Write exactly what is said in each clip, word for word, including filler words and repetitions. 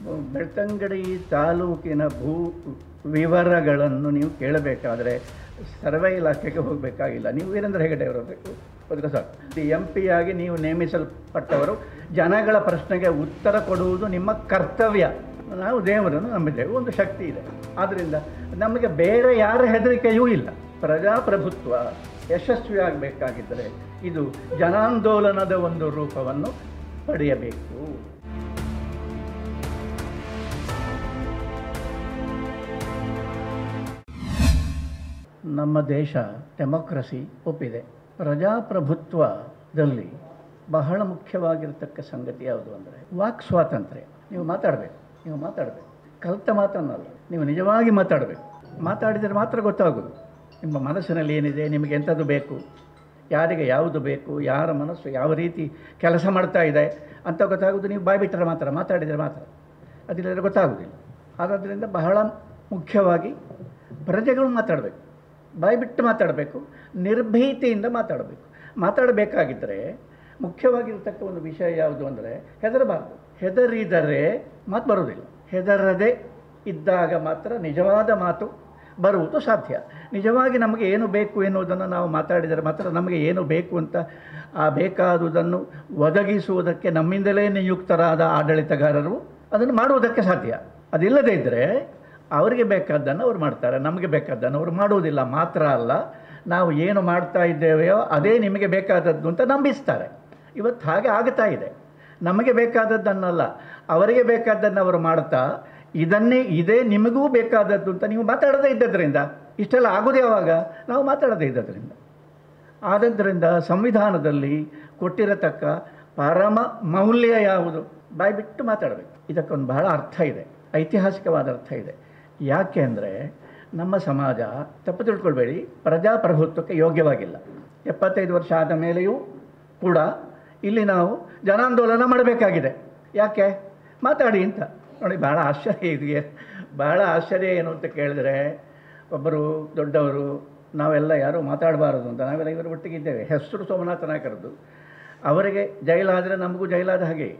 ಬೆಳ್ತಂಗಡಿ ತಾಲೂಕಿನ ಭೂ ವಿವರಗಳನ್ನು ನೀವು ಕೇಳಬೇಕಾದ್ರೆ ಸರ್ವೆ ಇಲಾಖೆಗೆ ಹೋಗಬೇಕಾಗಿಲ್ಲ. ನೀವು ವೀರೇಂದ್ರ ಹೆಗಡೆ ಅವರು ಹೋದರೆ ಸಾಕು. ಎಂ ಪಿಯಾಗಿ ನೀವು ನೇಮಿಸಲ್ಪಟ್ಟವರು, ಜನಗಳ ಪ್ರಶ್ನೆಗೆ ಉತ್ತರ ಕೊಡುವುದು ನಿಮ್ಮ ಕರ್ತವ್ಯ. ನಾವು ದೇವರನ್ನು ನಂಬಿದ್ದೇವೆ, ಒಂದು ಶಕ್ತಿ ಇದೆ. ಆದ್ದರಿಂದ ನಮಗೆ ಬೇರೆ ಯಾರ ಹೆದರಿಕೆಯೂ ಇಲ್ಲ. ಪ್ರಜಾಪ್ರಭುತ್ವ ಯಶಸ್ವಿಯಾಗಬೇಕಾಗಿದ್ದರೆ ಇದು ಜನಾಂದೋಲನದ ಒಂದು ರೂಪವನ್ನು ಪಡೆಯಬೇಕು. ನಮ್ಮ ದೇಶ ಡೆಮೋಕ್ರಸಿ ಒಪ್ಪಿದೆ. ಪ್ರಜಾಪ್ರಭುತ್ವದಲ್ಲಿ ಬಹಳ ಮುಖ್ಯವಾಗಿರತಕ್ಕ ಸಂಗತಿ ಯಾವುದು ಅಂದರೆ ವಾಕ್ ಸ್ವಾತಂತ್ರ್ಯ. ನೀವು ಮಾತಾಡಬೇಕು, ನೀವು ಮಾತಾಡಬೇಕು, ಕಲಿತ ಮಾತನ್ನಲ್ಲ, ನೀವು ನಿಜವಾಗಿ ಮಾತಾಡಬೇಕು. ಮಾತಾಡಿದರೆ ಮಾತ್ರ ಗೊತ್ತಾಗೋದು ನಿಮ್ಮ ಮನಸ್ಸಿನಲ್ಲಿ ಏನಿದೆ, ನಿಮಗೆ ಎಂಥದ್ದು ಬೇಕು, ಯಾರಿಗೆ ಯಾವುದು ಬೇಕು, ಯಾರ ಮನಸ್ಸು ಯಾವ ರೀತಿ ಕೆಲಸ ಮಾಡ್ತಾ ಇದೆ ಅಂತ ಗೊತ್ತಾಗೋದು ನೀವು ಬಾಯಿ ಬಿಟ್ಟರೆ ಮಾತ್ರ, ಮಾತಾಡಿದರೆ ಮಾತ್ರ. ಅದಿಲ್ಲದ್ರೆ ಗೊತ್ತಾಗೋದಿಲ್ಲ. ಆದ್ದರಿಂದ ಬಹಳ ಮುಖ್ಯವಾಗಿ ಪ್ರಜೆಗಳು ಮಾತಾಡಬೇಕು, ಬಾಯಿ ಬಿಟ್ಟು ಮಾತಾಡಬೇಕು, ನಿರ್ಭೀತಿಯಿಂದ ಮಾತಾಡಬೇಕು. ಮಾತಾಡಬೇಕಾಗಿದ್ದರೆ ಮುಖ್ಯವಾಗಿರ್ತಕ್ಕ ಒಂದು ವಿಷಯ ಯಾವುದು ಅಂದರೆ ಹೆದರಬಾರ್ದು. ಹೆದರಿದರೆ ಮಾತು ಬರುವುದಿಲ್ಲ. ಹೆದರದೆ ಇದ್ದಾಗ ಮಾತ್ರ ನಿಜವಾದ ಮಾತು ಬರುವುದು ಸಾಧ್ಯ. ನಿಜವಾಗಿ ನಮಗೆ ಏನು ಬೇಕು ಎನ್ನುವುದನ್ನು ನಾವು ಮಾತಾಡಿದರೆ ಮಾತ್ರ ನಮಗೆ ಏನು ಬೇಕು ಅಂತ ಆ ಬೇಕಾದುದನ್ನು ಒದಗಿಸುವುದಕ್ಕೆ ನಮ್ಮಿಂದಲೇ ನಿಯುಕ್ತರಾದ ಆಡಳಿತಗಾರರು ಅದನ್ನು ಮಾಡುವುದಕ್ಕೆ ಸಾಧ್ಯ. ಅದಿಲ್ಲದೇ ಇದ್ದರೆ ಅವರಿಗೆ ಬೇಕಾದ್ದನ್ನು ಅವ್ರು ಮಾಡ್ತಾರೆ, ನಮಗೆ ಬೇಕಾದ್ದನ್ನು ಅವರು ಮಾಡುವುದಿಲ್ಲ. ಮಾತ್ರ ಅಲ್ಲ, ನಾವು ಏನು ಮಾಡ್ತಾ ಇದ್ದೇವೆಯೋ ಅದೇ ನಿಮಗೆ ಬೇಕಾದದ್ದು ಅಂತ ನಂಬಿಸ್ತಾರೆ. ಇವತ್ತು ಹಾಗೆ ಆಗ್ತಾ ಇದೆ. ನಮಗೆ ಬೇಕಾದದ್ದನ್ನಲ್ಲ, ಅವರಿಗೆ ಬೇಕಾದ್ದನ್ನು ಅವರು ಮಾಡ್ತಾ ಇದನ್ನೇ ಇದೇ ನಿಮಗೂ ಬೇಕಾದದ್ದು ಅಂತ ನೀವು ಮಾತಾಡದೇ ಇದ್ದದ್ರಿಂದ ಇಷ್ಟೆಲ್ಲ ಆಗೋದು ಯಾವಾಗ? ನಾವು ಮಾತಾಡದೇ ಇದ್ದದ್ರಿಂದ. ಆದ್ದರಿಂದ ಸಂವಿಧಾನದಲ್ಲಿ ಕೊಟ್ಟಿರತಕ್ಕ ಪರಮ ಮೌಲ್ಯ ಯಾವುದು? ಬಾಯಿ ಬಿಟ್ಟು ಮಾತಾಡಬೇಕು. ಇದಕ್ಕೊಂದು ಬಹಳ ಅರ್ಥ ಇದೆ, ಐತಿಹಾಸಿಕವಾದ ಅರ್ಥ ಇದೆ. ಯಾಕೆ ಅಂದರೆ ನಮ್ಮ ಸಮಾಜ, ತಪ್ಪು ತಿಳ್ಕೊಳ್ಬೇಡಿ, ಪ್ರಜಾಪ್ರಭುತ್ವಕ್ಕೆ ಯೋಗ್ಯವಾಗಿಲ್ಲ. ಎಪ್ಪತ್ತೈದು ವರ್ಷ ಆದ ಮೇಲೆಯೂ ಕೂಡ ಇಲ್ಲಿ ನಾವು ಜನಾಂದೋಲನ ಮಾಡಬೇಕಾಗಿದೆ. ಯಾಕೆ? ಮಾತಾಡಿ ಅಂತ. ನೋಡಿ, ಭಾಳ ಆಶ್ಚರ್ಯ ಇದೆಯೇ, ಭಾಳ ಆಶ್ಚರ್ಯ ಏನು ಅಂತ ಕೇಳಿದ್ರೆ, ಒಬ್ಬರು ದೊಡ್ಡವರು ನಾವೆಲ್ಲ ಯಾರೂ ಮಾತಾಡಬಾರದು ಅಂತ ನಾವೆಲ್ಲ ಇವರು ಒಟ್ಟಿಗಿದ್ದೇವೆ. ಹೆಸರು ಸೋಮನಾಥ ನಾಯಕರದ್ದು. ಅವರಿಗೆ ಜೈಲಾದರೆ ನಮಗೂ ಜೈಲಾದ ಹಾಗೆ,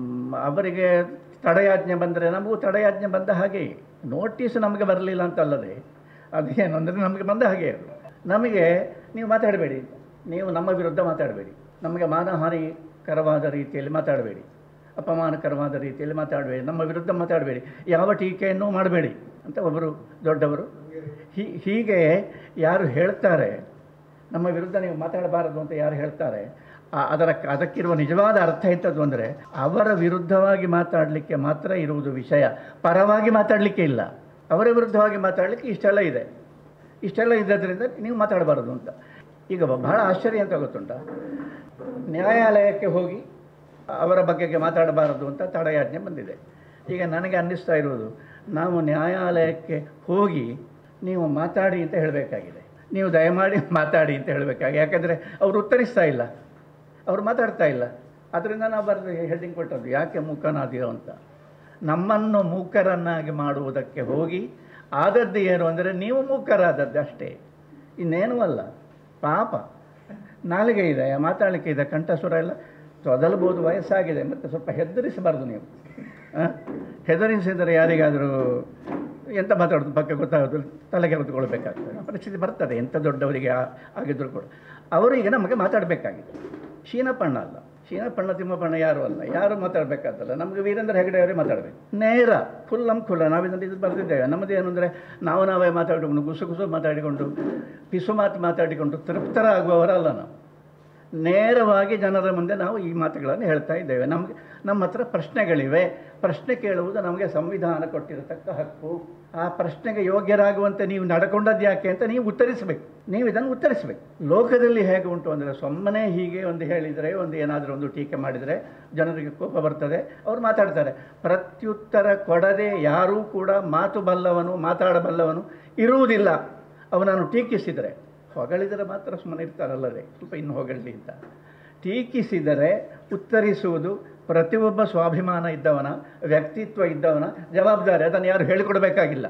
ಅವರಿಗೆ ತಡೆಯಾಜ್ಞೆ ಬಂದರೆ ನಮಗೂ ತಡೆಯಾಜ್ಞೆ ಬಂದ ಹಾಗೆ. ನೋಟಿಸ್ ನಮಗೆ ಬರಲಿಲ್ಲ ಅಂತಲ್ಲದೆ ಅದೇನು ಅಂದರೆ ನಮಗೆ ಬಂದ ಹಾಗೆ. ಅದು ನಮಗೆ ನೀವು ಮಾತಾಡಬೇಡಿ, ನೀವು ನಮ್ಮ ವಿರುದ್ಧ ಮಾತಾಡಬೇಡಿ, ನಮಗೆ ಮಾನಹಾನಿಕರವಾದ ರೀತಿಯಲ್ಲಿ ಮಾತಾಡಬೇಡಿ, ಅಪಮಾನಕರವಾದ ರೀತಿಯಲ್ಲಿ ಮಾತಾಡಬೇಡಿ, ನಮ್ಮ ವಿರುದ್ಧ ಮಾತಾಡಬೇಡಿ, ಯಾವ ಟೀಕೆಯನ್ನು ಮಾಡಬೇಡಿ ಅಂತ ಒಬ್ಬರು ದೊಡ್ಡವರು ಹೀ ಹೀಗೆ ಯಾರು ಹೇಳ್ತಾರೆ, ನಮ್ಮ ವಿರುದ್ಧ ನೀವು ಮಾತಾಡಬಾರದು ಅಂತ ಯಾರು ಹೇಳ್ತಾರೆ, ಅದರ ಅದಕ್ಕಿರುವ ನಿಜವಾದ ಅರ್ಥ ಎಂಥದ್ದು ಅಂದರೆ ಅವರ ವಿರುದ್ಧವಾಗಿ ಮಾತಾಡಲಿಕ್ಕೆ ಮಾತ್ರ ಇರುವುದು ವಿಷಯ, ಪರವಾಗಿ ಮಾತಾಡಲಿಕ್ಕೆ ಇಲ್ಲ. ಅವರ ವಿರುದ್ಧವಾಗಿ ಮಾತಾಡಲಿಕ್ಕೆ ಇಷ್ಟೆಲ್ಲ ಇದೆ. ಇಷ್ಟೆಲ್ಲ ಇದ್ದದ್ರಿಂದ ನೀವು ಮಾತಾಡಬಾರದು ಅಂತ. ಈಗ ಬಹಳ ಆಶ್ಚರ್ಯ ಅಂತ ಗೊತ್ತುಂಟ, ನ್ಯಾಯಾಲಯಕ್ಕೆ ಹೋಗಿ ಅವರ ಬಗ್ಗೆಗೆ ಮಾತಾಡಬಾರದು ಅಂತ ತಡೆಯಾಜ್ಞೆ ಬಂದಿದೆ. ಈಗ ನನಗೆ ಅನ್ನಿಸ್ತಾ ಇರುವುದು, ನಾವು ನ್ಯಾಯಾಲಯಕ್ಕೆ ಹೋಗಿ ನೀವು ಮಾತಾಡಿ ಅಂತ ಹೇಳಬೇಕಾಗಿದೆ, ನೀವು ದಯಮಾಡಿ ಮಾತಾಡಿ ಅಂತ ಹೇಳಬೇಕಾಗಿ. ಯಾಕೆಂದರೆ ಅವರು ಉತ್ತರಿಸ್ತಾ ಇಲ್ಲ, ಅವರು ಮಾತಾಡ್ತಾ ಇಲ್ಲ. ಅದರಿಂದ ನಾವು ಬರೆದು ಹೆಡ್ಡಿಂಗ್ ಕೊಟ್ಟದ್ದು, ಯಾಕೆ ಮೂಕನಾದಿರೋ ಅಂತ. ನಮ್ಮನ್ನು ಮೂಕರನ್ನಾಗಿ ಮಾಡುವುದಕ್ಕೆ ಹೋಗಿ ಆದದ್ದು ಏನು ಅಂದರೆ ನೀವು ಮೂಕರಾದದ್ದು ಅಷ್ಟೇ, ಇನ್ನೇನೂ ಅಲ್ಲ. ಪಾಪ ನಾಲಿಗೆ ಇದೆ, ಮಾತಾಡಲಿಕ್ಕೆ ಇದೆ, ಕಂಠಸ್ವರ ಎಲ್ಲ ತೊದಲ್ಬೋದು, ವಯಸ್ಸಾಗಿದೆ. ಮತ್ತು ಸ್ವಲ್ಪ ಹೆದರಿಸಬಾರ್ದು ನೀವು. ಹೆದರಿಸಿದರೆ ಯಾರಿಗಾದರೂ ಎಂತ ಮಾತಾಡೋದು ಪಕ್ಕ ಗೊತ್ತಾಗೋದು, ತಲೆಗೆ ಹೊತ್ಕೊಳ್ಬೇಕಾಗ್ತದೆ. ಪರಿಸ್ಥಿತಿ ಬರ್ತದೆ ಎಂಥ ದೊಡ್ಡವರಿಗೆ ಆಗಿದ್ದರೂ ಕೂಡ. ಅವರು ಈಗ ನಮಗೆ ಮಾತಾಡಬೇಕಾಗಿದೆ. ಶೀನಪಣ್ಣ ಅಲ್ಲ, ಶೀನಪಣ್ಣ ತಿಮ್ಮಪಣ್ಣ ಯಾರು ಅಲ್ಲ, ಯಾರು ಮಾತಾಡಬೇಕಾದಲ್ಲ. ನಮಗೆ ವೀರೇಂದ್ರ ಹೆಗಡೆ ಅವರೇ ಮಾತಾಡಬೇಕು, ನೇರ ಫುಲ್ಲಂ ಖುಲ್ಲ. ನಾವಿದನ್ನು ಇದು ಬರೆದಿದ್ದೇವೆ. ನಮ್ಮದೇನು ಅಂದರೆ ನಾವು ನಾವೇ ಮಾತಾಡಿಕೊಂಡು ಗುಸು ಗುಸು ಮಾತಾಡಿಕೊಂಡು ಪಿಸು ಮಾತು ಮಾತಾಡಿಕೊಂಡು ತೃಪ್ತರಾಗುವವರಲ್ಲ ನಾವು. ನೇರವಾಗಿ ಜನರ ಮುಂದೆ ನಾವು ಈ ಮಾತುಗಳನ್ನು ಹೇಳ್ತಾ ಇದ್ದೇವೆ. ನಮಗೆ ನಮ್ಮ ಹತ್ರ ಪ್ರಶ್ನೆಗಳಿವೆ. ಪ್ರಶ್ನೆ ಕೇಳುವುದು ನಮಗೆ ಸಂವಿಧಾನ ಕೊಟ್ಟಿರತಕ್ಕ ಹಕ್ಕು. ಆ ಪ್ರಶ್ನೆಗೆ ಯೋಗ್ಯರಾಗುವಂತೆ ನೀವು ನಡ್ಕೊಂಡದ್ದು ಯಾಕೆ ಅಂತ ನೀವು ಉತ್ತರಿಸಬೇಕು. ನೀವು ಇದನ್ನು ಉತ್ತರಿಸಬೇಕು. ಲೋಕದಲ್ಲಿ ಹೇಗೆ ಉಂಟು ಅಂದರೆ, ಸುಮ್ಮನೆ ಹೀಗೆ ಒಂದು ಹೇಳಿದರೆ, ಒಂದು ಏನಾದರೂ ಒಂದು ಟೀಕೆ ಮಾಡಿದರೆ ಜನರಿಗೆ ಕೋಪ ಬರ್ತದೆ, ಅವರು ಮಾತಾಡ್ತಾರೆ. ಪ್ರತ್ಯುತ್ತರ ಕೊಡದೆ ಯಾರೂ ಕೂಡ ಮಾತು ಬಲ್ಲವನು, ಮಾತಾಡಬಲ್ಲವನು ಇರುವುದಿಲ್ಲ. ಅವನನ್ನು ಟೀಕಿಸಿದರೆ, ಹೊಗಳಿದರೆ ಮಾತ್ರ ಸುಮ್ಮನೆ ಇರ್ತಾರಲ್ಲದೆ, ಸ್ವಲ್ಪ ಇನ್ನು ಹೊಗಳಲಿ ಅಂತ. ಟೀಕಿಸಿದರೆ ಉತ್ತರಿಸುವುದು ಪ್ರತಿಯೊಬ್ಬ ಸ್ವಾಭಿಮಾನ ಇದ್ದವನ, ವ್ಯಕ್ತಿತ್ವ ಇದ್ದವನ ಜವಾಬ್ದಾರಿ. ಅದನ್ನು ಯಾರು ಹೇಳಿಕೊಡಬೇಕಾಗಿಲ್ಲ.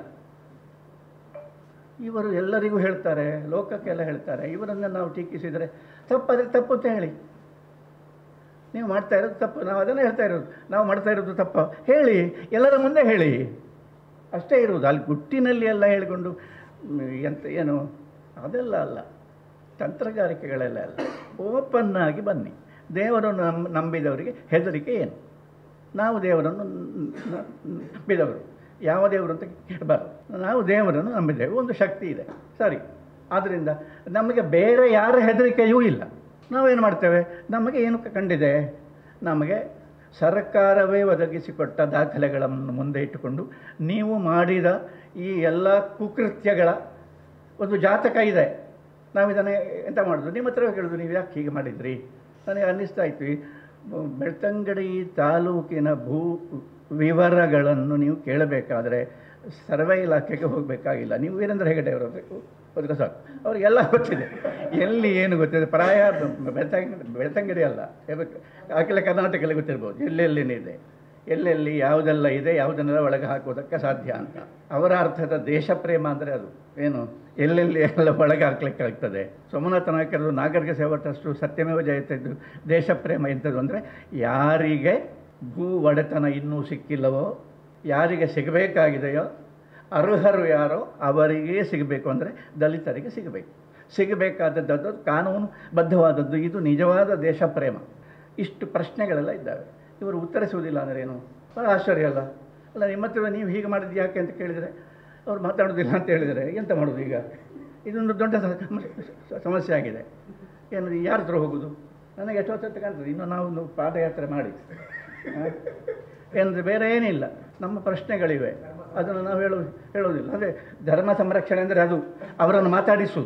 ಇವರು ಎಲ್ಲರಿಗೂ ಹೇಳ್ತಾರೆ, ಲೋಕಕ್ಕೆಲ್ಲ ಹೇಳ್ತಾರೆ. ಇವರನ್ನು ನಾವು ಟೀಕಿಸಿದರೆ ತಪ್ಪಾದರೆ ತಪ್ಪು ಅಂತ ಹೇಳಿ. ನೀವು ಮಾಡ್ತಾ ಇರೋದು ತಪ್ಪು, ನಾವು ಅದನ್ನೇ ಹೇಳ್ತಾ ಇರೋದು. ನಾವು ಮಾಡ್ತಾ ಇರೋದು ತಪ್ಪು ಹೇಳಿ, ಎಲ್ಲರ ಮುಂದೆ ಹೇಳಿ, ಅಷ್ಟೇ ಇರುವುದು. ಅಲ್ಲಿ ಗುಟ್ಟಿನಲ್ಲಿ ಎಲ್ಲ ಹೇಳಿಕೊಂಡು ಎಂತ ಏನು ಅದೆಲ್ಲ ಅಲ್ಲ, ತಂತ್ರಗಾರಿಕೆಗಳೆಲ್ಲ ಅಲ್ಲ. ಓಪನ್ನಾಗಿ ಬನ್ನಿ. ದೇವರನ್ನು ನಂಬ ನಂಬಿದವರಿಗೆ ಹೆದರಿಕೆ ಏನು? ನಾವು ದೇವರನ್ನು ನಂಬಿದವರು, ಯಾವ ದೇವರು ಅಂತ ಕೇಳಬಾರ್ದು. ನಾವು ದೇವರನ್ನು ನಂಬಿದ್ದೇವೆ, ಒಂದು ಶಕ್ತಿ ಇದೆ, ಸರಿ. ಆದ್ದರಿಂದ ನಮಗೆ ಬೇರೆ ಯಾರ ಹೆದರಿಕೆಯೂ ಇಲ್ಲ. ನಾವೇನು ಮಾಡ್ತೇವೆ, ನಮಗೆ ಏನು ಕಂಡಿದೆ, ನಮಗೆ ಸರ್ಕಾರವೇ ಒದಗಿಸಿಕೊಟ್ಟ ದಾಖಲೆಗಳನ್ನು ಮುಂದೆ ಇಟ್ಟುಕೊಂಡು ನೀವು ಮಾಡಿದ ಈ ಎಲ್ಲ ಕುಕೃತ್ಯಗಳ ಒಂದು ಜಾತಕ ಇದೆ. ನಾವು ಇದನ್ನೇ ಎಂತ ಮಾಡೋದು, ನಿಮ್ಮ ಹತ್ರ ಕೇಳೋದು, ನೀವು ಯಾಕೆ ಹೀಗೆ ಮಾಡಿದ್ರಿ? ನನಗೆ ಅನ್ನಿಸ್ತಾ ಇತ್ತು, ಬೆಳ್ತಂಗಡಿ ತಾಲೂಕಿನ ಭೂ ವಿವರಗಳನ್ನು ನೀವು ಕೇಳಬೇಕಾದ್ರೆ ಸರ್ವೆ ಇಲಾಖೆಗೆ ಹೋಗಬೇಕಾಗಿಲ್ಲ. ನೀವು ವೀರೇಂದ್ರ ಹೆಗಡೆ ಅವರು ಹೋದರೆ ಸಾಕು, ಅವರಿಗೆಲ್ಲ ಗೊತ್ತಿದೆ, ಎಲ್ಲಿ ಏನು ಗೊತ್ತಿದೆ. ಪ್ರಾಯ ಬೆಳ್ತಂಗಡಿ ಬೆಳ್ತಂಗಡಿ ಅಲ್ಲ, ಅಖಿಲ ಕರ್ನಾಟಕದಲ್ಲಿ ಗೊತ್ತಿರ್ಬೋದು ಎಲ್ಲೆಲ್ಲಿನಿದೆ, ಎಲ್ಲೆಲ್ಲಿ ಯಾವುದೆಲ್ಲ ಇದೆ, ಯಾವುದನ್ನೆಲ್ಲ ಒಳಗೆ ಹಾಕೋದಕ್ಕೆ ಸಾಧ್ಯ ಅಂತ. ಅವರ ಅರ್ಥದ ದೇಶ ಪ್ರೇಮ ಅಂದರೆ ಅದು ಏನು, ಎಲ್ಲೆಲ್ಲಿ ಎಲ್ಲ ಒಳಗೆ ಹಾಕ್ಲಿಕ್ಕಾಗ್ತದೆ. ಸೋಮನಾಥ ನಾಯಕರದು ನಾಗರಿಕ ಸೇವಾ ಟ್ರಸ್ಟು ಸತ್ಯಮೇವ ಜಯತೆದ್ದು ದೇಶ ಪ್ರೇಮ ಎಂಥದ್ದು ಅಂದರೆ, ಯಾರಿಗೆ ಭೂ ಒಡೆತನ ಇನ್ನೂ ಸಿಕ್ಕಿಲ್ಲವೋ, ಯಾರಿಗೆ ಸಿಗಬೇಕಾಗಿದೆಯೋ, ಅರ್ಹರು ಯಾರೋ ಅವರಿಗೇ ಸಿಗಬೇಕು. ಅಂದರೆ ದಲಿತರಿಗೆ ಸಿಗಬೇಕು. ಸಿಗಬೇಕಾದದ್ದು ಕಾನೂನು ಬದ್ಧವಾದದ್ದು. ಇದು ನಿಜವಾದ ದೇಶ ಪ್ರೇಮ. ಇಷ್ಟು ಪ್ರಶ್ನೆಗಳೆಲ್ಲ ಇದ್ದಾವೆ. ಇವರು ಉತ್ತರಿಸುವುದಿಲ್ಲ ಅಂದರೆ ಏನು, ಭಾಳ ಆಶ್ಚರ್ಯ ಅಲ್ಲ. ಅಲ್ಲ, ನಿಮ್ಮ ಹತ್ರ ನೀವು ಹೀಗೆ ಮಾಡಿದ್ದು ಯಾಕೆ ಅಂತ ಕೇಳಿದರೆ ಅವ್ರು ಮಾತಾಡೋದಿಲ್ಲ ಅಂತ ಹೇಳಿದರೆ ಎಂತ ಮಾಡೋದು? ಈಗ ಇದೊಂದು ದೊಡ್ಡ ಸಮಸ್ಯೆ ಆಗಿದೆ. ಏನು, ಯಾರ ಹತ್ರ ಹೋಗೋದು? ನನಗೆ ಎಷ್ಟೊತ್ತು ಕಾಣ್ತದೆ, ಇನ್ನು ನಾವು ಪಾದಯಾತ್ರೆ ಮಾಡಿ ಏನಂದರೆ ಬೇರೆ ಏನಿಲ್ಲ. ನಮ್ಮ ಪ್ರಶ್ನೆಗಳಿವೆ, ಅದನ್ನು ನಾವು ಹೇಳೋ ಹೇಳೋದಿಲ್ಲ. ಅಂದರೆ ಧರ್ಮ ಸಂರಕ್ಷಣೆ ಅಂದರೆ ಅದು ಅವರನ್ನು ಮಾತಾಡಿಸು,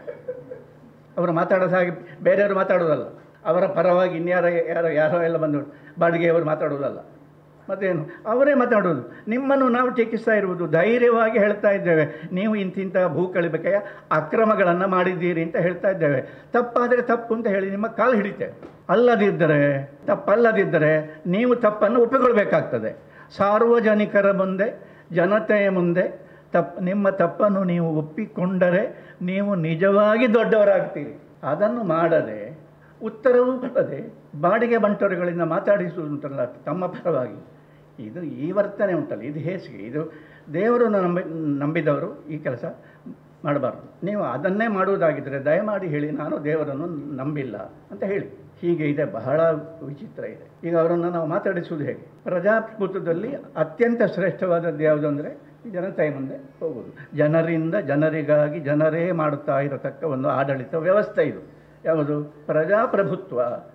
ಅವರು ಮಾತಾಡೋದು ಹಾಗೆ ಬೇರೆಯವರು ಮಾತಾಡೋದಲ್ಲ. ಅವರ ಪರವಾಗಿ ಇನ್ಯಾರ ಯಾರೋ ಯಾರೋ ಎಲ್ಲ ಬಂದು ಬಾಡಿಗೆಯವರು ಮಾತಾಡೋದಲ್ಲ. ಮತ್ತೇನು, ಅವರೇ ಮಾತಾಡೋದು. ನಿಮ್ಮನ್ನು ನಾವು ಟೀಕಿಸ್ತಾ ಇರುವುದು, ಧೈರ್ಯವಾಗಿ ಹೇಳ್ತಾ ಇದ್ದೇವೆ, ನೀವು ಇಂತಿಂಥ ಭೂ ಕಳಿಬೇಕೆಯ ಅಕ್ರಮಗಳನ್ನು ಮಾಡಿದ್ದೀರಿ ಅಂತ ಹೇಳ್ತಾ ಇದ್ದೇವೆ. ತಪ್ಪಾದರೆ ತಪ್ಪು ಅಂತ ಹೇಳಿ ನಿಮ್ಮ ಕಾಲು ಹಿಡಿತೇವೆ. ಅಲ್ಲದಿದ್ದರೆ, ತಪ್ಪಲ್ಲದಿದ್ದರೆ ನೀವು ತಪ್ಪನ್ನು ಒಪ್ಪಿಕೊಳ್ಬೇಕಾಗ್ತದೆ. ಸಾರ್ವಜನಿಕರ ಮುಂದೆ, ಜನತೆಯ ಮುಂದೆ ತಪ್ಪು ನಿಮ್ಮ ತಪ್ಪನ್ನು ನೀವು ಒಪ್ಪಿಕೊಂಡರೆ ನೀವು ನಿಜವಾಗಿ ದೊಡ್ಡವರಾಗ್ತೀರಿ. ಅದನ್ನು ಮಾಡದೆ, ಉತ್ತರವೂ ಕೊಡದೆ, ಬಾಡಿಗೆ ಬಂಟರುಗಳಿಂದ ಮಾತಾಡಿಸುವುದುಂಟಲ್ಲ ತಮ್ಮ ಪರವಾಗಿ, ಇದು ಈ ವರ್ತನೆ ಉಂಟಲ್ಲ, ಇದು ಹೇಸಿಗೆ. ಇದು ದೇವರನ್ನು ನಂಬಿ ನಂಬಿದವರು ಈ ಕೆಲಸ ಮಾಡಬಾರ್ದು. ನೀವು ಅದನ್ನೇ ಮಾಡುವುದಾಗಿದ್ದರೆ ದಯಮಾಡಿ ಹೇಳಿ, ನಾನು ದೇವರನ್ನು ನಂಬಿಲ್ಲ ಅಂತ ಹೇಳಿ. ಹೀಗೆ ಇದೆ, ಬಹಳ ವಿಚಿತ್ರ ಇದೆ. ಈಗ ಅವರನ್ನು ನಾವು ಮಾತಾಡಿಸುವುದು ಹೇಗೆ? ಪ್ರಜಾಪ್ರಭುತ್ವದಲ್ಲಿ ಅತ್ಯಂತ ಶ್ರೇಷ್ಠವಾದದ್ದು ಯಾವುದು ಅಂದರೆ ಜನತೆಯ ಮುಂದೆ ಹೋಗುವುದು. ಜನರಿಂದ ಜನರಿಗಾಗಿ ಜನರೇ ಮಾಡುತ್ತಾ ಇರತಕ್ಕ ಒಂದು ಆಡಳಿತ ವ್ಯವಸ್ಥೆ ಇದು. ಯಾವುದು? ಪ್ರಜಾಪ್ರಭುತ್ವ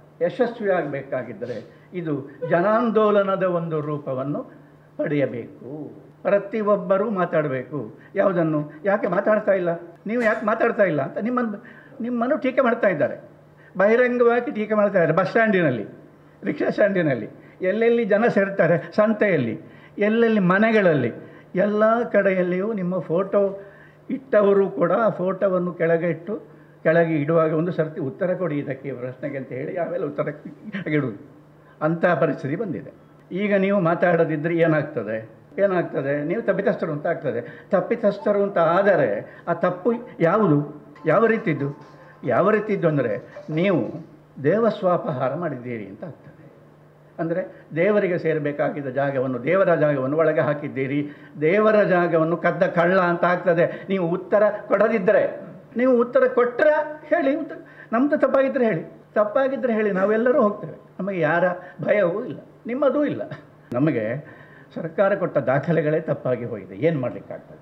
ಯಶಸ್ವಿಯಾಗಬೇಕಾಗಿದ್ದರೆ ಇದು ಜನಾಂದೋಲನದ ಒಂದು ರೂಪವನ್ನು ಪಡೆಯಬೇಕು. ಪ್ರತಿಯೊಬ್ಬರೂ ಮಾತಾಡಬೇಕು. ಯಾವುದನ್ನು? ಯಾಕೆ ಮಾತಾಡ್ತಾ ಇಲ್ಲ ನೀವು, ಯಾಕೆ ಮಾತಾಡ್ತಾ ಇಲ್ಲ ಅಂತ ನಿಮ್ಮನ್ನು ನಿಮ್ಮನ್ನು ಟೀಕೆ ಮಾಡ್ತಾ ಇದ್ದಾರೆ. ಬಹಿರಂಗವಾಗಿ ಟೀಕೆ ಮಾಡ್ತಾ ಇದ್ದಾರೆ. ಬಸ್ ಸ್ಟ್ಯಾಂಡಿನಲ್ಲಿ, ರಿಕ್ಷಾ ಸ್ಟ್ಯಾಂಡಿನಲ್ಲಿ, ಎಲ್ಲೆಲ್ಲಿ ಜನ ಸೇರ್ತಾರೆ, ಸಂತೆಯಲ್ಲಿ, ಎಲ್ಲೆಲ್ಲಿ ಮನೆಗಳಲ್ಲಿ, ಎಲ್ಲ ಕಡೆಯಲ್ಲಿಯೂ ನಿಮ್ಮ ಫೋಟೋ ಇಟ್ಟವರು ಕೂಡ ಆ ಫೋಟೋವನ್ನು ಕೆಳಗೆ ಇಟ್ಟು, ಕೆಳಗೆ ಇಡುವಾಗ ಒಂದು ಸರ್ತಿ ಉತ್ತರ ಕೊಡಿ ಇದಕ್ಕೆ ಪ್ರಶ್ನೆಗೆ ಅಂತ ಹೇಳಿ ಆಮೇಲೆ ಉತ್ತರ ಇಡುವುದು. ಅಂಥ ಪರಿಸ್ಥಿತಿ ಬಂದಿದೆ. ಈಗ ನೀವು ಮಾತಾಡೋದಿದ್ದರೆ ಏನಾಗ್ತದೆ ಏನಾಗ್ತದೆ ನೀವು ತಪ್ಪಿತಸ್ಥರು ಅಂತ ಆಗ್ತದೆ. ತಪ್ಪಿತಸ್ಥರು ಅಂತ ಆದರೆ ಆ ತಪ್ಪು ಯಾವುದು, ಯಾವ ರೀತಿದ್ದು ಯಾವ ರೀತಿದ್ದು ಅಂದರೆ ನೀವು ದೇವಸ್ವಾಪಹಾರ ಮಾಡಿದ್ದೀರಿ ಅಂತ ಆಗ್ತದೆ. ಅಂದರೆ ದೇವರಿಗೆ ಸೇರಬೇಕಾಗಿದ್ದ ಜಾಗವನ್ನು, ದೇವರ ಜಾಗವನ್ನು ಒಳಗೆ ಹಾಕಿದ್ದೀರಿ, ದೇವರ ಜಾಗವನ್ನು ಕದ್ದ ಕಳ್ಳ ಅಂತ ಆಗ್ತದೆ. ನೀವು ಉತ್ತರ ಕೊಡದಿದ್ದರೆ, ನೀವು ಉತ್ತರ ಕೊಟ್ಟರೆ ಹೇಳಿ, ಉತ್ತರ ನಮ್ಮದು ತಪ್ಪಾಗಿದ್ದರೆ ಹೇಳಿ, ತಪ್ಪಾಗಿದ್ದರೆ ಹೇಳಿ, ನಾವೆಲ್ಲರೂ ಹೋಗ್ತೇವೆ. ನಮಗೆ ಯಾರ ಭಯವೂ ಇಲ್ಲ, ನಿಮ್ಮದೂ ಇಲ್ಲ. ನಮಗೆ ಸರ್ಕಾರ ಕೊಟ್ಟ ದಾಖಲೆಗಳೇ ತಪ್ಪಾಗಿ ಹೋಗಿದೆ, ಏನು ಮಾಡಲಿಕ್ಕಾಗ್ತದೆ?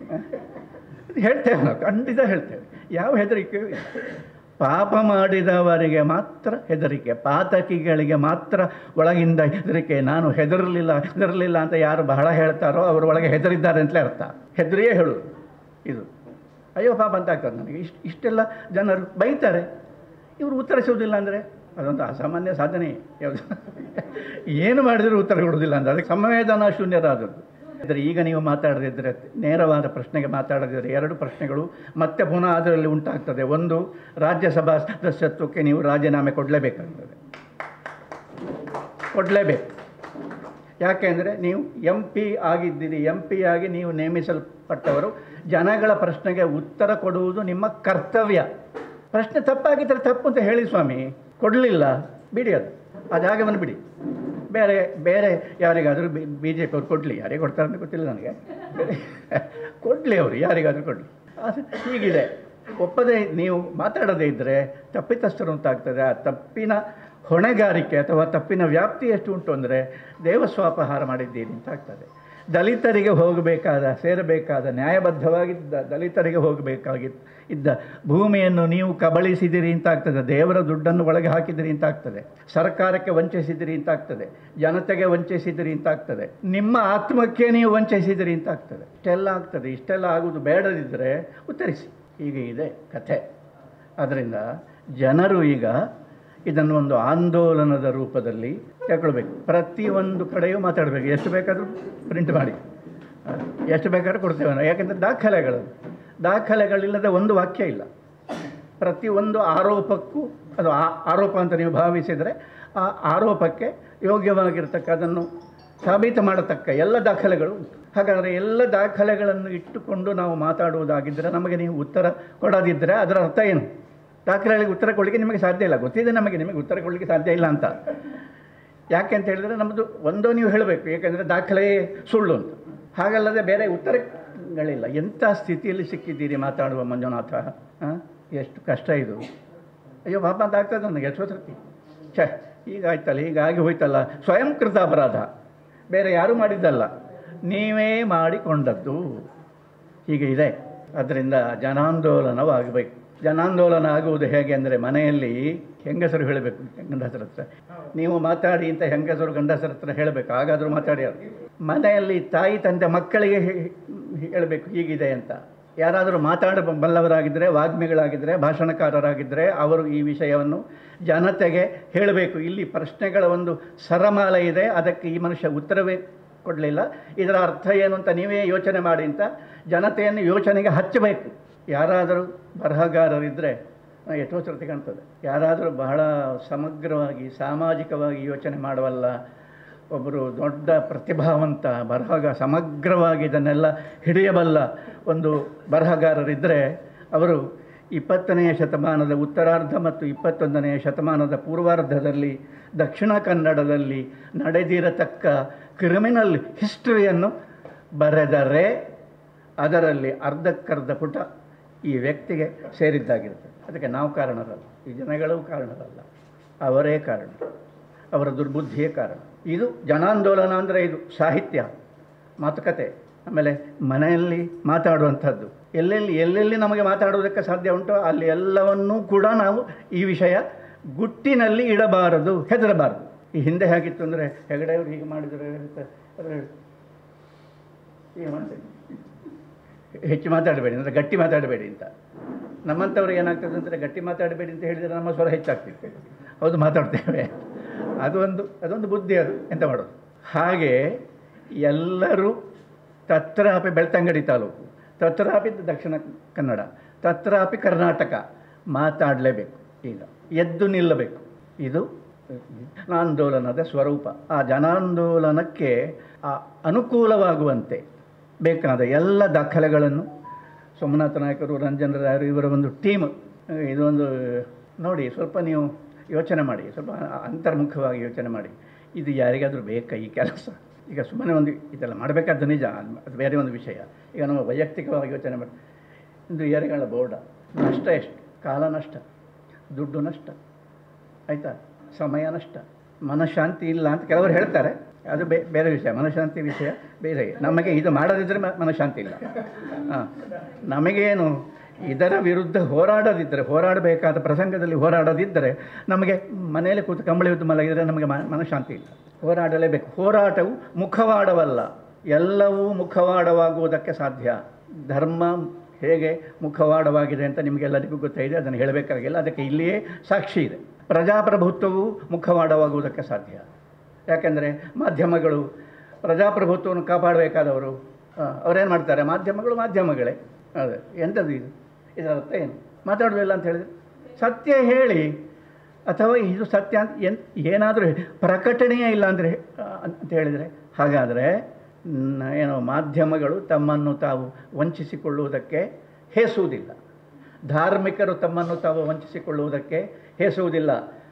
ಹೇಳ್ತೇವೆ, ನಾವು ಖಂಡಿತ ಹೇಳ್ತೇವೆ. ಯಾವ ಹೆದರಿಕೆಯೂ ಇಲ್ಲ. ಪಾಪ ಮಾಡಿದವರಿಗೆ ಮಾತ್ರ ಹೆದರಿಕೆ, ಪಾತಕಿಗಳಿಗೆ ಮಾತ್ರ ಒಳಗಿಂದ ಹೆದರಿಕೆ. ನಾನು ಹೆದರಲಿಲ್ಲ ಹೆದರಲಿಲ್ಲ ಅಂತ ಯಾರು ಬಹಳ ಹೇಳ್ತಾರೋ ಅವರು ಒಳಗೆ ಹೆದರಿದ್ದಾರೆ ಅಂತಲೇ ಅರ್ಥ. ಹೆದರಿಯೇ ಹೇಳೋದು ಇದು. ಅಯ್ಯೋ ಪಾಪ ಅಂತ ಆಗ್ತದೆ ನನಗೆ. ಇಷ್ಟು ಇಷ್ಟೆಲ್ಲ ಜನರು ಬೈತಾರೆ, ಇವರು ಉತ್ತರಿಸುವುದಿಲ್ಲ ಅಂದರೆ ಅದೊಂದು ಅಸಾಮಾನ್ಯ ಸಾಧನೆ. ಯಾವುದು? ಏನು ಮಾಡಿದರೂ ಉತ್ತರ ಕೊಡೋದಿಲ್ಲ ಅಂದರೆ ಅದಕ್ಕೆ ಸಂವೇದನಾ ಶೂನ್ಯರಾದದ್ದು. ಆದರೆ ಈಗ ನೀವು ಮಾತಾಡದಿದ್ದರೆ, ನೇರವಾದ ಪ್ರಶ್ನೆಗೆ ಮಾತಾಡದಿದ್ದರೆ ಎರಡು ಪ್ರಶ್ನೆಗಳು ಮತ್ತೆ ಪುನಃ ಅದರಲ್ಲಿ ಉಂಟಾಗ್ತದೆ. ಒಂದು, ರಾಜ್ಯಸಭಾ ಸದಸ್ಯತ್ವಕ್ಕೆ ನೀವು ರಾಜೀನಾಮೆ ಕೊಡಲೇಬೇಕಾಗ್ತದೆ, ಕೊಡಲೇಬೇಕು. ಯಾಕೆಂದರೆ ನೀವು ಎಂ ಪಿ ಆಗಿದ್ದೀರಿ, ಎಂ ಪಿ ಆಗಿ ನೀವು ನೇಮಿಸಲ್ಪಟ್ಟವರು. ಜನಗಳ ಪ್ರಶ್ನೆಗೆ ಉತ್ತರ ಕೊಡುವುದು ನಿಮ್ಮ ಕರ್ತವ್ಯ. ಪ್ರಶ್ನೆ ತಪ್ಪಾಗಿದ್ದರೆ ತಪ್ಪು ಅಂತ ಹೇಳಿ ಸ್ವಾಮಿ, ಕೊಡಲಿಲ್ಲ ಬಿಡಿ, ಅದು ಆ ಜಾಗವನ್ನು ಬಿಡಿ. ಬೇರೆ ಬೇರೆ ಯಾರಿಗಾದರೂ ಬಿ ಬಿ ಜೆ ಪಿ ಅವ್ರು ಕೊಡಲಿ, ಯಾರಿಗೆ ಕೊಡ್ತಾರೆ ಅಂತ ಗೊತ್ತಿಲ್ಲ ನನಗೆ, ಬೇರೆ ಕೊಡಲಿ ಅವರು ಯಾರಿಗಾದರೂ ಕೊಡಲಿ. ಅದು ಹೀಗಿದೆ. ಒಪ್ಪದೇ ನೀವು ಮಾತಾಡದೇ ಇದ್ದರೆ ತಪ್ಪಿತಸ್ಥರು ಅಂತಾಗ್ತದೆ. ಆ ತಪ್ಪಿನ ಹೊಣೆಗಾರಿಕೆ ಅಥವಾ ತಪ್ಪಿನ ವ್ಯಾಪ್ತಿ ಎಷ್ಟು ಉಂಟು ಅಂದರೆ ದೇವಸ್ವಾಪಹಾರ ಮಾಡಿದ್ದೀರಿ ಅಂತ ಆಗ್ತದೆ. ದಲಿತರಿಗೆ ಹೋಗಬೇಕಾದ ಸೇರಬೇಕಾದ ನ್ಯಾಯಬದ್ಧವಾಗಿದ್ದ ದಲಿತರಿಗೆ ಹೋಗಬೇಕಾಗಿದ್ದ ಇದ್ದ ಭೂಮಿಯನ್ನು ನೀವು ಕಬಳಿಸಿದಿರಿ ಅಂತ ಆಗ್ತದೆ. ದೇವರ ದುಡ್ಡನ್ನು ಒಳಗೆ ಹಾಕಿದಿರಿ ಅಂತ ಆಗ್ತದೆ. ಸರ್ಕಾರಕ್ಕೆ ವಂಚಿಸಿದಿರಿ ಅಂತ ಆಗ್ತದೆ. ಜನತೆಗೆ ವಂಚಿಸಿದಿರಿ ಅಂತ ಆಗ್ತದೆ. ನಿಮ್ಮ ಆತ್ಮಕ್ಕೆ ನೀವು ವಂಚಿಸಿದಿರಿ ಅಂತ ಆಗ್ತದೆ. ಇಷ್ಟೆಲ್ಲ ಆಗ್ತದೆ. ಇಷ್ಟೆಲ್ಲ ಆಗುವುದು ಬೇಡದಿದ್ದರೆ ಉತ್ತರಿಸಿ. ಹೀಗೆ ಇದೆ ಕಥೆ. ಅದರಿಂದ ಜನರು ಈಗ ಇದನ್ನು ಒಂದು ಆಂದೋಲನದ ರೂಪದಲ್ಲಿ ತಗೊಳ್ಬೇಕು. ಪ್ರತಿಯೊಂದು ಕಡೆಯೂ ಮಾತಾಡಬೇಕು. ಎಷ್ಟು ಬೇಕಾದರೂ ಪ್ರಿಂಟ್ ಮಾಡಿ, ಎಷ್ಟು ಬೇಕಾದ್ರೂ ಕೊಡ್ತೇವೆ ನಾವು. ಯಾಕೆಂದರೆ ದಾಖಲೆಗಳು ದಾಖಲೆಗಳಿಲ್ಲದೆ ಒಂದು ವಾಕ್ಯ ಇಲ್ಲ. ಪ್ರತಿಯೊಂದು ಆರೋಪಕ್ಕೂ ಅದು ಆರೋಪ ಅಂತ ನೀವು ಭಾವಿಸಿದರೆ ಆ ಆರೋಪಕ್ಕೆ ಯೋಗ್ಯವಾಗಿರ್ತಕ್ಕ ಅದನ್ನು ಸಾಬೀತು ಮಾಡತಕ್ಕ ಎಲ್ಲ ದಾಖಲೆಗಳು ಉಂಟು. ಹಾಗಾದರೆ ಎಲ್ಲ ದಾಖಲೆಗಳನ್ನು ಇಟ್ಟುಕೊಂಡು ನಾವು ಮಾತಾಡುವುದಾಗಿದ್ದರೆ ನಮಗೆ ನೀವು ಉತ್ತರ ಕೊಡೋದಿದ್ದರೆ ಅದರ ಅರ್ಥ ಏನು? ದಾಖಲೆಗಳಿಗೆ ಉತ್ತರ ಕೊಡಲಿಕ್ಕೆ ನಿಮಗೆ ಸಾಧ್ಯ ಇಲ್ಲ. ಗೊತ್ತಿದೆ ನಮಗೆ ನಿಮಗೆ ಉತ್ತರ ಕೊಡಲಿಕ್ಕೆ ಸಾಧ್ಯ ಇಲ್ಲ ಅಂತ. ಯಾಕೆ ಅಂತ ಹೇಳಿದರೆ ನಮ್ಮದು ಒಂದೋ ನೀವು ಹೇಳಬೇಕು, ಏಕೆಂದರೆ ದಾಖಲೆ ಸುಳ್ಳು ಅಂತ. ಹಾಗಲ್ಲದೆ ಬೇರೆ ಉತ್ತರಗಳಿಲ್ಲ. ಎಂಥ ಸ್ಥಿತಿಯಲ್ಲಿ ಸಿಕ್ಕಿದ್ದೀರಿ ಮಾತಾಡುವ ಮಂಜುನಾಥ. ಹಾಂ, ಎಷ್ಟು ಕಷ್ಟ ಇದು. ಅಯ್ಯೋ ಪಾಪ ಅಂತ ಆಗ್ತದೆ ನನಗೆ ಎಷ್ಟೋ ಸರ್ತಿ. ಛೇ, ಹೀಗಾಯ್ತಲ್ಲ, ಹೀಗಾಗಿ ಹೋಯ್ತಲ್ಲ. ಸ್ವಯಂಕೃತ ಅಪರಾಧ, ಬೇರೆ ಯಾರೂ ಮಾಡಿದ್ದಲ್ಲ, ನೀವೇ ಮಾಡಿಕೊಂಡದ್ದು. ಹೀಗೆ ಇದೆ. ಅದರಿಂದ ಜನಾಂದೋಲನವಾಗಬೇಕು. ಜನಾಂದೋಲನ ಆಗುವುದು ಹೇಗೆ ಅಂದರೆ ಮನೆಯಲ್ಲಿ ಹೆಂಗಸರು ಹೇಳಬೇಕು ಗಂಡಸರ ಹತ್ರ, ನೀವು ಮಾತಾಡಿ ಅಂತ ಹೆಂಗಸರು ಗಂಡಸರ ಹತ್ರ ಹೇಳಬೇಕು. ಹಾಗಾದರೂ ಮಾತಾಡಿ. ಅದು ಮನೆಯಲ್ಲಿ ತಾಯಿ ತಂದೆ ಮಕ್ಕಳಿಗೆ ಹೇಳಬೇಕು ಹೀಗಿದೆ ಅಂತ. ಯಾರಾದರೂ ಮಾತಾಡಬಲ್ಲವರಾಗಿದ್ದರೆ, ವಾಗ್ಮಿಗಳಾಗಿದ್ದರೆ, ಭಾಷಣಕಾರರಾಗಿದ್ದರೆ ಅವರು ಈ ವಿಷಯವನ್ನು ಜನತೆಗೆ ಹೇಳಬೇಕು. ಇಲ್ಲಿ ಪ್ರಶ್ನೆಗಳ ಒಂದು ಸರಮಾಲೆ ಇದೆ, ಅದಕ್ಕೆ ಈ ಮನುಷ್ಯ ಉತ್ತರವೇ ಕೊಡಲಿಲ್ಲ, ಇದರ ಅರ್ಥ ಏನು ಅಂತ ನೀವೇ ಯೋಚನೆ ಮಾಡಿ ಅಂತ ಜನತೆಯನ್ನು ಯೋಚನೆಗೆ ಹಚ್ಚಬೇಕು. ಯಾರಾದರೂ ಬರಹಗಾರರಿದ್ದರೆ ಎಷ್ಟೋ ಸರ್ತಿ ಕಾಣ್ತದೆ, ಯಾರಾದರೂ ಬಹಳ ಸಮಗ್ರವಾಗಿ ಸಾಮಾಜಿಕವಾಗಿ ಯೋಚನೆ ಮಾಡಬಲ್ಲ ಒಬ್ಬರು ದೊಡ್ಡ ಪ್ರತಿಭಾವಂತ ಬರಹಗ ಸಮಗ್ರವಾಗಿ ಇದನ್ನೆಲ್ಲ ಹಿಡಿಯಬಲ್ಲ ಒಂದು ಬರಹಗಾರರಿದ್ದರೆ ಅವರು ಇಪ್ಪತ್ತನೆಯ ಶತಮಾನದ ಉತ್ತರಾರ್ಧ ಮತ್ತು ಇಪ್ಪತ್ತೊಂದನೆಯ ಶತಮಾನದ ಪೂರ್ವಾರ್ಧದಲ್ಲಿ ದಕ್ಷಿಣ ಕನ್ನಡದಲ್ಲಿ ನಡೆದಿರತಕ್ಕ ಕ್ರಿಮಿನಲ್ ಹಿಸ್ಟ್ರಿಯನ್ನು ಬರೆದರೆ ಅದರಲ್ಲಿ ಅರ್ಧಕ್ಕರ್ಧ ಪುಟ ಈ ವ್ಯಕ್ತಿಗೆ ಸೇರಿದ್ದಾಗಿರುತ್ತೆ. ಅದಕ್ಕೆ ನಾವು ಕಾರಣರಲ್ಲ, ಈ ಜನಗಳು ಕಾರಣರಲ್ಲ, ಅವರೇ ಕಾರಣ, ಅವರ ದುರ್ಬುದ್ಧಿಯೇ ಕಾರಣ. ಇದು ಜನಾಂದೋಲನ ಅಂದರೆ ಇದು ಸಾಹಿತ್ಯ, ಮಾತುಕತೆ, ಆಮೇಲೆ ಮನೆಯಲ್ಲಿ ಮಾತಾಡುವಂಥದ್ದು. ಎಲ್ಲೆಲ್ಲಿ ಎಲ್ಲೆಲ್ಲಿ ನಮಗೆ ಮಾತಾಡುವುದಕ್ಕೆ ಸಾಧ್ಯ ಉಂಟೋ ಅಲ್ಲಿ ಎಲ್ಲವನ್ನೂ ಕೂಡ ನಾವು ಈ ವಿಷಯ ಗುಟ್ಟಿನಲ್ಲಿ ಇಡಬಾರದು, ಹೆದರಬಾರದು. ಈ ಹಿಂದೆ ಹೇಗಿತ್ತು ಅಂದರೆ ಹೆಗಡೆಯವರು ಹೀಗೆ ಮಾಡಿದರೆ ಹೀಗೆ ಮಾಡ್ತೇನೆ, ಹೆಚ್ಚು ಮಾತಾಡಬೇಡಿ ಅಂದರೆ ಗಟ್ಟಿ ಮಾತಾಡಬೇಡಿ ಅಂತ. ನಮ್ಮಂಥವ್ರು ಏನಾಗ್ತದೆ ಅಂದರೆ ಗಟ್ಟಿ ಮಾತಾಡಬೇಡಿ ಅಂತ ಹೇಳಿದರೆ ನಮ್ಮ ಸ್ವರ ಹೆಚ್ಚಾಗ್ತಿತ್ತು. ಹೌದು, ಮಾತಾಡ್ತೇವೆ. ಅದು ಒಂದು ಅದೊಂದು ಬುದ್ಧಿ. ಅದು ಎಂತ ಮಾಡೋದು. ಹಾಗೆ ಎಲ್ಲರೂ ತತ್ರಾಪಿ ಬೆಳ್ತಂಗಡಿ ತಾಲೂಕು, ತತ್ರಾಪಿ ದಕ್ಷಿಣ ಕನ್ನಡ, ತತ್ರಾಪಿ ಕರ್ನಾಟಕ ಮಾತಾಡಲೇಬೇಕು. ಈಗ ಎದ್ದು ನಿಲ್ಲಬೇಕು. ಇದು ಜನಾಂದೋಲನದ ಸ್ವರೂಪ. ಆ ಜನಾಂದೋಲನಕ್ಕೆ ಆ ಅನುಕೂಲವಾಗುವಂತೆ ಬೇಕಾದ ಎಲ್ಲ ದಾಖಲೆಗಳನ್ನು ಸೋಮನಾಥ ನಾಯಕರು, ರಂಜನ್ ರಾಯರು ಇವರ ಒಂದು ಟೀಮ್ ಇದೊಂದು ನೋಡಿ. ಸ್ವಲ್ಪ ನೀವು ಯೋಚನೆ ಮಾಡಿ, ಸ್ವಲ್ಪ ಅಂತರ್ಮುಖವಾಗಿ ಯೋಚನೆ ಮಾಡಿ. ಇದು ಯಾರಿಗಾದರೂ ಬೇಕಾ ಈ ಕೆಲಸ? ಈಗ ಸುಮ್ಮನೆ ಒಂದು ಇದೆಲ್ಲ ಮಾಡಬೇಕಾದ್ದು ನಿಜ, ಅದು ಬೇರೆ ಒಂದು ವಿಷಯ. ಈಗ ನಮ್ಮ ವೈಯಕ್ತಿಕವಾಗಿ ಯೋಚನೆ ಮಾಡಿ, ಇಂದು ಏರಿಗಳ ಬೋರ್ಡ ನಷ್ಟ ಎಷ್ಟು? ಕಾಲ ನಷ್ಟ, ದುಡ್ಡು ನಷ್ಟ, ಆಯಿತಾ, ಸಮಯ ನಷ್ಟ, ಮನಃಶಾಂತಿ ಇಲ್ಲ ಅಂತ ಕೆಲವರು ಹೇಳ್ತಾರೆ. ಅದು ಬೇ ಬೇರೆ ವಿಷಯ. ಮನಃಶಾಂತಿ ವಿಷಯ ಬೇರೆ. ನಮಗೆ ಇದು ಮಾಡದಿದ್ದರೆ ಮನಃಶಾಂತಿ ಇಲ್ಲ. ಹಾಂ, ನಮಗೇನು ಇದರ ವಿರುದ್ಧ ಹೋರಾಡದಿದ್ದರೆ, ಹೋರಾಡಬೇಕಾದ ಪ್ರಸಂಗದಲ್ಲಿ ಹೋರಾಡದಿದ್ದರೆ ನಮಗೆ ಮನೆಯಲ್ಲಿ ಕೂತು ಕಂಬಳಿ ಮಲಗಿದರೆ ನಮಗೆ ಮನಃಶಾಂತಿ ಇಲ್ಲ. ಹೋರಾಡಲೇಬೇಕು. ಹೋರಾಟವು ಮುಖವಾಡವಲ್ಲ, ಎಲ್ಲವೂ ಮುಖವಾಡವಾಗುವುದಕ್ಕೆ ಸಾಧ್ಯ. ಧರ್ಮ ಹೇಗೆ ಮುಖವಾಡವಾಗಿದೆ ಅಂತ ನಿಮಗೆಲ್ಲರಿಗೂ ಗೊತ್ತಿದೆ, ಅದನ್ನು ಹೇಳಬೇಕಾಗಿಲ್ಲ. ಅದಕ್ಕೆ ಇಲ್ಲಿಯೇ ಸಾಕ್ಷಿ ಇದೆ. ಪ್ರಜಾಪ್ರಭುತ್ವವು ಮುಖವಾಡವಾಗುವುದಕ್ಕೆ ಸಾಧ್ಯ. ಯಾಕೆಂದರೆ ಮಾಧ್ಯಮಗಳು ಪ್ರಜಾಪ್ರಭುತ್ವವನ್ನು ಕಾಪಾಡಬೇಕಾದವರು ಅವರೇನು ಮಾಡ್ತಾರೆ? ಮಾಧ್ಯಮಗಳು ಮಾಧ್ಯಮಗಳೇ. ಅದೇ ಎಂಥದ್ದು ಇದು? ಇದರ ಅರ್ಥ ಏನು? ಮಾತಾಡೋದಿಲ್ಲ ಅಂತ ಹೇಳಿದರೆ ಸತ್ಯ ಹೇಳಿ, ಅಥವಾ ಇದು ಸತ್ಯ ಅಂತ ಎನ್ ಏನಾದರೂ ಪ್ರಕಟಣೆಯೇ ಇಲ್ಲ ಅಂದರೆ ಅಂತ ಹೇಳಿದರೆ, ಹಾಗಾದರೆ ಏನೋ ಮಾಧ್ಯಮಗಳು ತಮ್ಮನ್ನು ತಾವು ವಂಚಿಸಿಕೊಳ್ಳುವುದಕ್ಕೆ ಹೇಸುವುದಿಲ್ಲ. ಧಾರ್ಮಿಕರು ತಮ್ಮನ್ನು ತಾವು ವಂಚಿಸಿಕೊಳ್ಳುವುದಕ್ಕೆ ಹೇಸುವುದಿಲ್ಲ.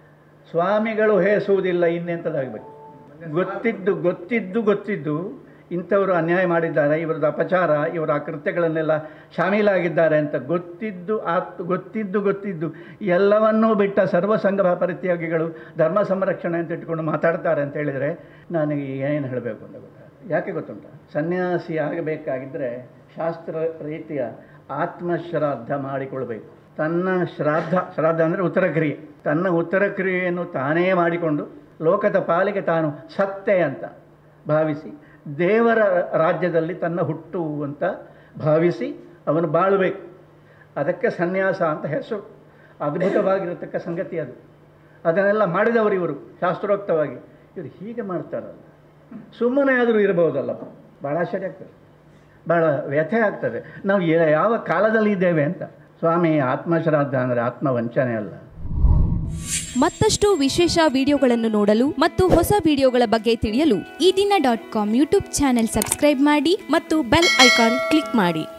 ಸ್ವಾಮಿಗಳು ಹೇಸುವುದಿಲ್ಲ, ಇನ್ನೆಂಥದ್ದಾಗಬೇಕು. ಗೊತ್ತಿದ್ದು ಗೊತ್ತಿದ್ದು ಗೊತ್ತಿದ್ದು ಇಂಥವರು ಅನ್ಯಾಯ ಮಾಡಿದ್ದಾರೆ, ಇವರದ್ದು ಅಪಚಾರ, ಇವರ ಕೃತ್ಯಗಳನ್ನೆಲ್ಲ ಶಾಮೀಲಾಗಿದ್ದಾರೆ ಅಂತ ಗೊತ್ತಿದ್ದು ಆತ್ ಗೊತ್ತಿದ್ದು ಗೊತ್ತಿದ್ದು ಎಲ್ಲವನ್ನೂ ಬಿಟ್ಟ ಸರ್ವಸಂಘ ಪರಿತ್ಯಾಗಿಗಳು ಧರ್ಮ ಸಂರಕ್ಷಣೆ ಅಂತ ಇಟ್ಕೊಂಡು ಮಾತಾಡ್ತಾರೆ ಅಂತ ಹೇಳಿದರೆ ನನಗೆ ಏನು ಹೇಳಬೇಕು ಅಂತ ಗೊತ್ತಾ. ಯಾಕೆ ಗೊತ್ತುಂಟ, ಸನ್ಯಾಸಿ ಆಗಬೇಕಾಗಿದ್ದರೆ ಶಾಸ್ತ್ರ ರೀತಿಯ ಆತ್ಮಶ್ರಾದ್ದ ಮಾಡಿಕೊಳ್ಬೇಕು. ತನ್ನ ಶ್ರಾದ್ದ ಶ್ರಾದ್ದ ಅಂದರೆ ಉತ್ತರ ಕ್ರಿಯೆ, ತನ್ನ ಉತ್ತರ ಕ್ರಿಯೆಯನ್ನು ತಾನೇ ಮಾಡಿಕೊಂಡು ಲೋಕದ ಪಾಲಿಗೆ ತಾನು ಸತ್ತೆ ಅಂತ ಭಾವಿಸಿ ದೇವರ ರಾಜ್ಯದಲ್ಲಿ ತನ್ನ ಹುಟ್ಟು ಅಂತ ಭಾವಿಸಿ ಅವನು ಬಾಳಬೇಕು. ಅದಕ್ಕೆ ಸನ್ಯಾಸ ಅಂತ ಹೆಸರು. ಅದ್ಭುತವಾಗಿರತಕ್ಕ ಸಂಗತಿ ಅದು. ಅದನ್ನೆಲ್ಲ ಮಾಡಿದವರು ಇವರು ಶಾಸ್ತ್ರೋಕ್ತವಾಗಿ. ಇವರು ಹೀಗೆ ಮಾಡ್ತಾರಲ್ಲ, ಸುಮ್ಮನೆ ಆದರೂ ಇರಬಹುದಲ್ಲಪ್ಪ. ಭಾಳ ಆಶ್ಚರ್ಯ ಆಗ್ತದೆ, ಭಾಳ ವ್ಯಥೆ ಆಗ್ತದೆ. ನಾವು ಯಾವ ಕಾಲದಲ್ಲಿ ಇದ್ದೇವೆ ಅಂತ. ಸ್ವಾಮಿ, ಆತ್ಮಶ್ರಾದ್ದ ಅಂದರೆ ಆತ್ಮವಂಚನೆ ಅಲ್ಲ. ಮತ್ತಷ್ಟು ವಿಶೇಷ ವಿಡಿಯೋಗಳನ್ನು ನೋಡಲು ಮತ್ತು ಹೊಸ ವಿಡಿಯೋಗಳ ಬಗ್ಗೆ ತಿಳಿಯಲು Ee Dina dot com YouTube channel subscribe ಮಾಡಿ ಮತ್ತು ಬೆಲ್ ಐಕಾನ್ ಕ್ಲಿಕ್ ಮಾಡಿ.